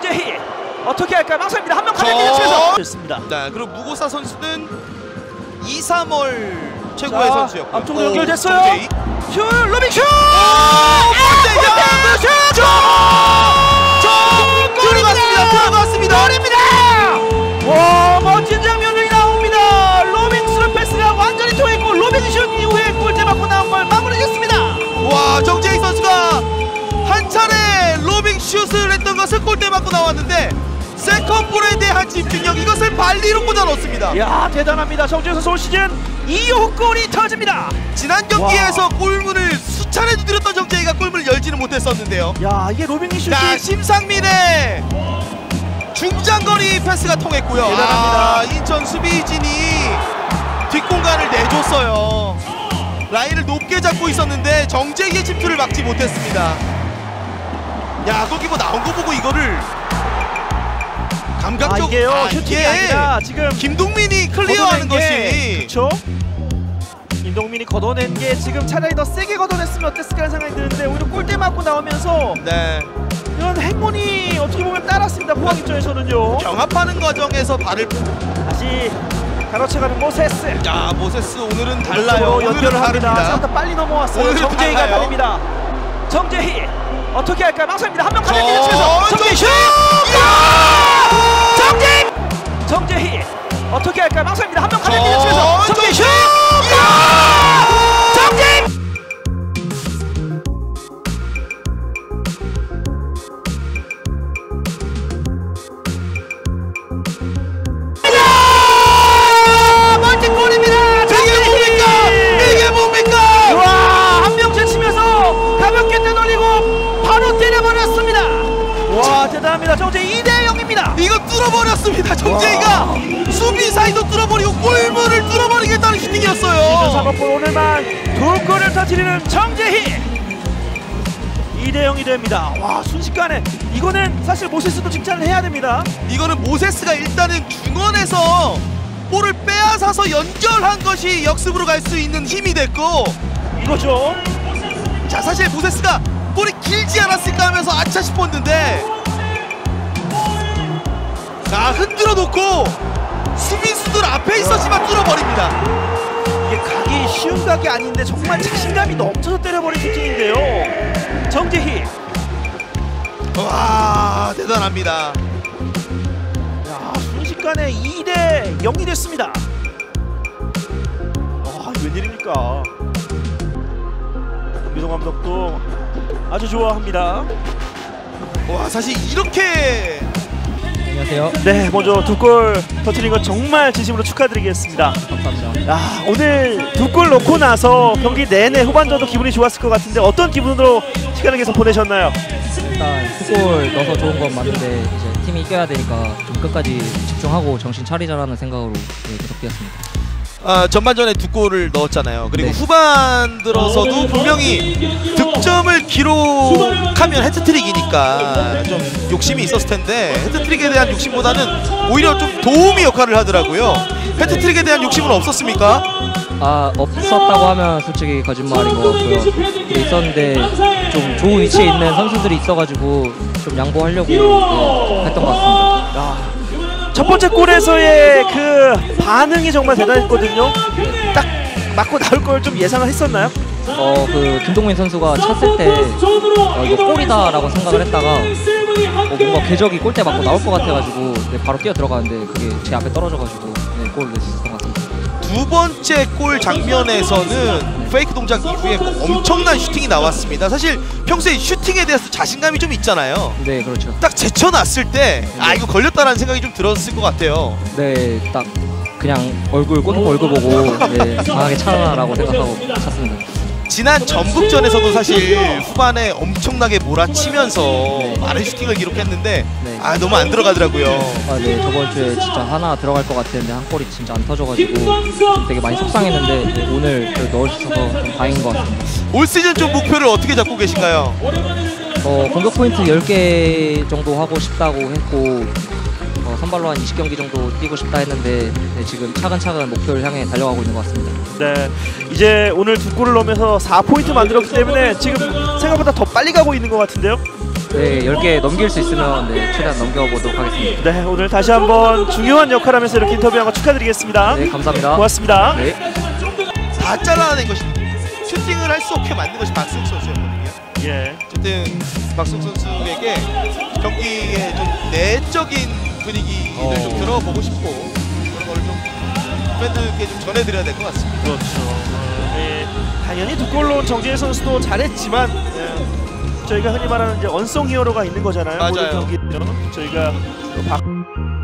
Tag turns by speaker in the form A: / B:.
A: 정재희 어떻게 할까요? 망설입니다. 한 명 가려내는 중에서 됐습니다.
B: 네, 그리고 무고사 선수는 2, 3월 최고의 선수였고
A: 앞쪽으로 연결됐어요. 슛! 로빙 슛!
B: 들어갔습니다.
A: 골입니다. 와, 멋진 장면이 나옵니다. 로빙 스루 패스가 완전히 통했고 로빙 슛 이후에 골대 맞고 나온 걸 마무리했습니다.
B: 와, 정재희 선수가 한 차례 로빙 슛을 했던 것을 골대 맞고 나왔는데 세컨볼에 대한 집중력, 이것을 발리로 꽂아 넣습니다.
A: 야, 대단합니다. 정재희 선수 올 시즌 2호 골이 터집니다.
B: 지난 경기에서 골문을 수차례 두드렸던 정재희가 골문을 열지는 못했었는데요.
A: 야, 이게 로빙 슛이
B: 심상민의 중장거리 패스가 통했고요.
A: 대단합니다.
B: 인천 수비진이 뒷공간을 내줬어요. 라인을 높게 잡고 있었는데 정재희의 침투를 막지 못했습니다. 야, 골키퍼 나온 거 보고 이거를 감각적
A: 이게요. 슈팅이 아니라 지금
B: 김동민이 클리어하는 것이
A: 그렇죠. 김동민이 걷어낸 게 지금 차라리 더 세게 걷어냈으면 어땠을까 생각이 드는데 오히려 골대 맞고 나오면서
B: 네,
A: 이런 행운이 어떻게 보면 따랐습니다. 포항 입장에서는요.
B: 경합하는 과정에서 발을
A: 다시 가로채가는 모세스.
B: 야, 모세스 오늘은 달라요.
A: 연결을 합니다. 생각보다 빨리 넘어왔어요. 정재희가
B: 달라요.
A: 달립니다. 정재희 어떻게 할까요? 망설입니다. 한 명 가려내는 중에서 정재희 슛! 정재희 어떻게 할까요? 망설입니다. 한 명 가려내는 중에서 정재희 슛! 정재희! 멋진 골입니다.
B: 이게 뭡니까?
A: 와, 한 명 제치면서 가볍게 떼돌리고 바로 때려버렸습니다. 와, 대단합니다. 정재희 2대0입니다.
B: 이거 뚫어버렸습니다. 정재희가 수비 사이도 뚫어버리고 골문을 뚫어버리겠다는 슈팅이었어요.
A: 사고골 오늘만 2골을 터뜨리는 정재희 2대0이 됩니다. 와, 순식간에 이거는 사실 모세스도 칭찬을 해야 됩니다.
B: 이거는 모세스가 일단은 중원에서 볼을 빼앗아서 연결한 것이 역습으로 갈 수 있는 힘이 됐고,
A: 이거죠.
B: 자, 사실 모세스가 볼이 길지 않았을까 하면서 아차 싶었는데, 자, 흔들어 놓고 수비수들 앞에 있었지만 뚫어버립니다.
A: 이게 각이 쉬운 각이 아닌데 정말 자신감이 넘쳐서 때려버린 슈팅인데요. 정재희.
B: 와, 대단합니다.
A: 야, 순식간에 2대0이 됐습니다. 아, 웬일입니까? 김기동 감독도 아주 좋아합니다.
B: 와, 사실 이렇게
C: 안녕하세요.
A: 네, 먼저 2골 터뜨린 건 정말 진심으로 축하드리겠습니다.
C: 감사합니다.
A: 야, 오늘 2골 넣고 나서 경기 내내 후반전도 기분이 좋았을 것 같은데 어떤 기분으로 시간을 계속 보내셨나요?
C: 일단 2골 넣어서 좋은 건 맞는데 이제 팀이 이겨야 되니까 좀 끝까지 집중하고 정신 차리자라는 생각으로 계속 뛰었습니다.
B: 전반전에 2골을 넣었잖아요. 그리고
C: 네.
B: 후반 들어서도 분명히 득점을 기록하면 해트트릭이니까 좀 욕심이 있었을 텐데 해트트릭에 대한 욕심보다는 오히려 좀 도움이 역할을 하더라고요. 해트트릭에 대한 욕심은 없었습니까?
C: 없었다고 하면 솔직히 거짓말인 것 같고요. 있었는데 좀 좋은 위치에 있는 선수들이 있어가지고 좀 양보하려고 했던 것 같습니다.
A: 첫 번째 골에서의 그 반응이 정말 대단했거든요. 딱 맞고 나올 걸 좀 예상을 했었나요?
C: 그 김동민 선수가 찼을 때 이거 골이다라고 생각을 했다가 뭔가 궤적이 골대 맞고 나올 것 같아가지고 바로 뛰어 들어가는데 그게 제 앞에 떨어져가지고 골을 냈었던 것 같습니다.
B: 두 번째 골 장면에서는 페이크 동작 이후에 엄청난 슈팅이 나왔습니다. 사실 평소에 슈팅에 대해서 자신감이 좀 있잖아요.
C: 네, 그렇죠.
B: 딱 제쳐놨을 때 이거 걸렸다라는 생각이 좀 들었을 것 같아요.
C: 네, 딱 그냥 골키퍼 얼굴 보고 강하게 차라라고 생각하고 찼습니다.
B: 지난 전북전에서도 사실 후반에 엄청나게 몰아치면서 많은 슈팅을 기록했는데
C: 네.
B: 너무 안 들어가더라고요.
C: 네, 저번 주에 진짜 하나 들어갈 것 같았는데 한 골이 진짜 안 터져가지고 되게 많이 속상했는데 오늘 넣을 수 있어서 좀 다행인 것 같습니다.
B: 올 시즌 좀 목표를 어떻게 잡고 계신가요?
C: 공격 포인트 10개 정도 하고 싶다고 했고 선발로 한 20경기 정도 뛰고 싶다 했는데 지금 차근차근 목표를 향해 달려가고 있는 것 같습니다.
A: 네, 이제 오늘 2골을 넣으면서 4포인트 만들었기 때문에 지금 생각보다 더 빨리 가고 있는 것 같은데요?
C: 네, 10개 넘길 수 있으면 네, 최대한 넘겨보도록 하겠습니다.
A: 네, 오늘 다시 한번 중요한 역할하면서 이렇게 인터뷰한 거 축하드리겠습니다.
C: 네, 감사합니다.
A: 고맙습니다.
C: 네.
B: 다 잘라낸 것이 슈팅을 할 수 없게 만든 것이 박승욱 선수였거든요.
A: 예.
B: 어쨌든 박승욱 선수에게 경기의 좀 내적인 분위기를 좀 들어보고 싶고 그런 거를 좀 팬들에게 좀 전해드려야 될 것 같습니다.
A: 그렇죠. 네, 당연히 두 골로 온 정재희 선수도 잘했지만 저희가 흔히 말하는 이제 언성 히어로가 있는 거잖아요.
B: 맞아요.
A: 모든 경기죠. 저희가 박